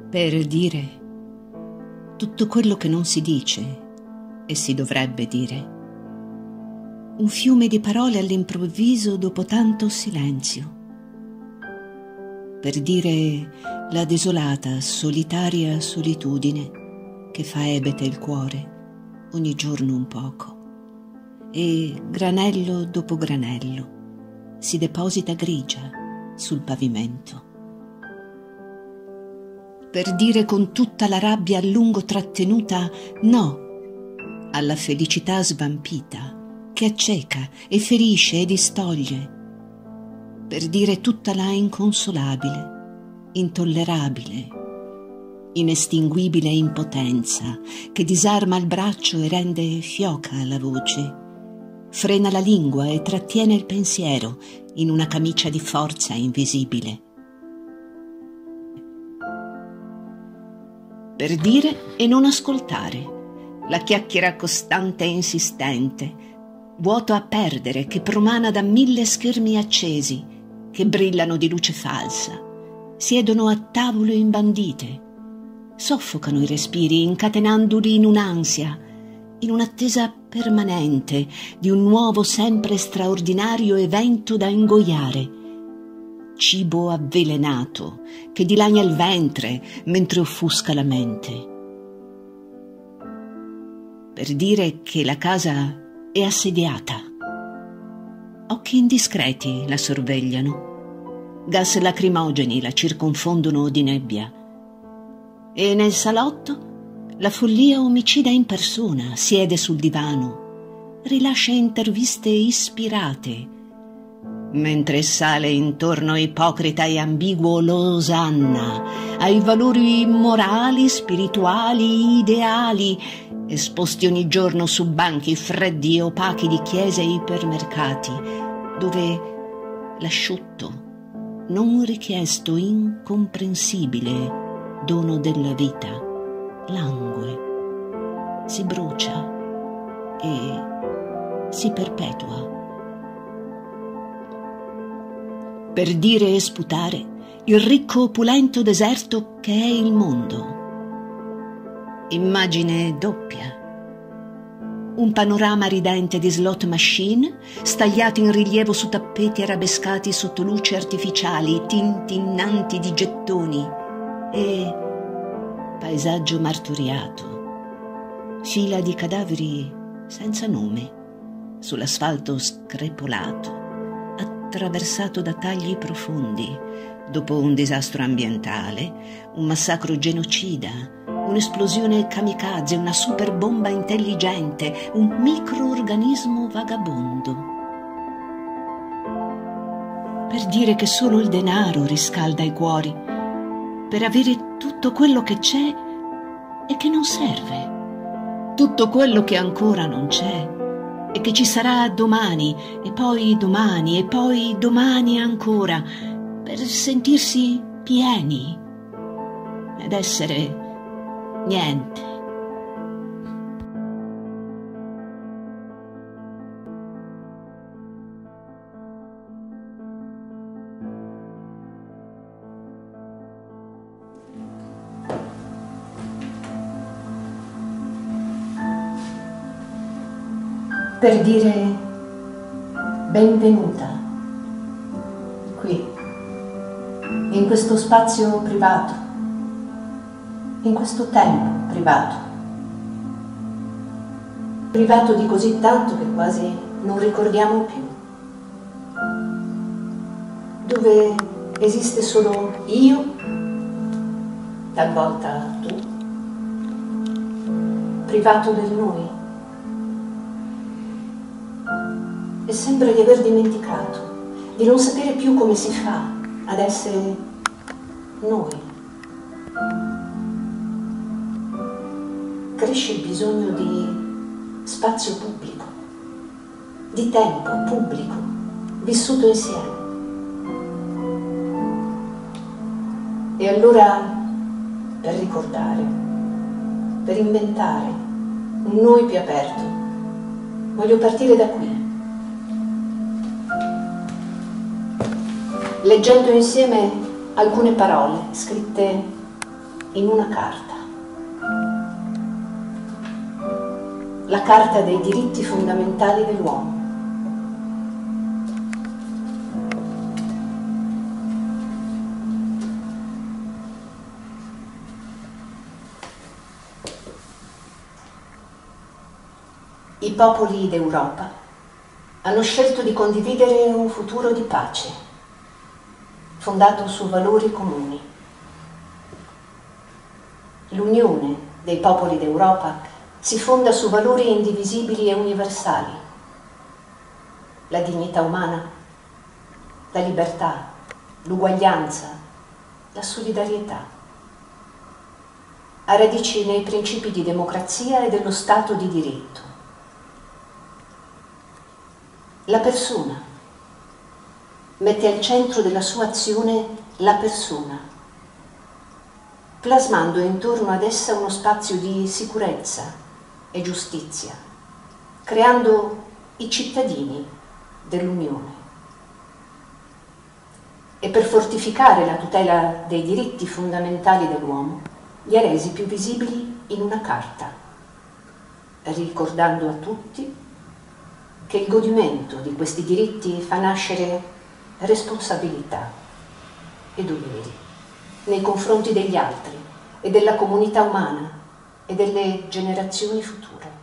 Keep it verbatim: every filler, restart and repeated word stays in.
per dire tutto quello che non si dice e si dovrebbe dire. Un fiume di parole all'improvviso dopo tanto silenzio. Per dire la desolata, solitaria solitudine che fa ebete il cuore ogni giorno un poco e granello dopo granello si deposita grigia sul pavimento. Per dire con tutta la rabbia a lungo trattenuta no alla felicità svampita che acceca e ferisce e distoglie, per dire tutta la inconsolabile, intollerabile, inestinguibile impotenza che disarma il braccio e rende fioca la voce, frena la lingua e trattiene il pensiero in una camicia di forza invisibile. Per dire e non ascoltare, la chiacchiera costante e insistente, vuoto a perdere che promana da mille schermi accesi che brillano di luce falsa, siedono a tavolo imbandite, soffocano i respiri incatenandoli in un'ansia, in un'attesa permanente di un nuovo sempre straordinario evento da ingoiare, cibo avvelenato che dilania il ventre mentre offusca la mente. Per dire che la casa è assediata. Occhi indiscreti la sorvegliano, gas lacrimogeni la circonfondono di nebbia. E nel salotto la follia omicida in persona siede sul divano, rilascia interviste ispirate, mentre sale intorno ipocrita e ambiguo l'osanna ai valori morali, spirituali, ideali, esposti ogni giorno su banchi freddi e opachi di chiese e ipermercati, dove l'asciutto, non richiesto, incomprensibile dono della vita, langue, si brucia e si perpetua. Per dire e sputare il ricco opulento deserto che è il mondo. Immagine doppia. Un panorama ridente di slot machine stagliati in rilievo su tappeti arabescati sotto luci artificiali tintinnanti di gettoni e paesaggio martoriato, fila di cadaveri senza nome sull'asfalto screpolato, attraversato da tagli profondi dopo un disastro ambientale, un massacro genocida, un'esplosione kamikaze, una super bomba intelligente, un microorganismo vagabondo. Per dire che solo il denaro riscalda i cuori, per avere tutto quello che c'è e che non serve, tutto quello che ancora non c'è e che ci sarà domani, e poi domani, e poi domani ancora, per sentirsi pieni ed essere niente. Per dire benvenuta qui, in questo spazio privato, in questo tempo privato, privato di così tanto che quasi non ricordiamo più, dove esiste solo io, talvolta tu, privato del noi. E sembra di aver dimenticato, di non sapere più come si fa ad essere noi. Cresce il bisogno di spazio pubblico, di tempo pubblico, vissuto insieme. E allora, per ricordare, per inventare un noi più aperto, voglio partire da qui. Leggendo insieme alcune parole scritte in una carta. La Carta dei diritti fondamentali dell'uomo. I popoli d'Europa hanno scelto di condividere un futuro di pace, fondato su valori comuni. L'unione dei popoli d'Europa si fonda su valori indivisibili e universali: la dignità umana, la libertà, l'uguaglianza, la solidarietà. Ha radici nei principi di democrazia e dello Stato di diritto. La persona mette al centro della sua azione la persona, plasmando intorno ad essa uno spazio di sicurezza e giustizia, creando i cittadini dell'Unione. E per fortificare la tutela dei diritti fondamentali dell'uomo, li ha resi più visibili in una carta, ricordando a tutti che il godimento di questi diritti fa nascere responsabilità e doveri nei confronti degli altri e della comunità umana e delle generazioni future.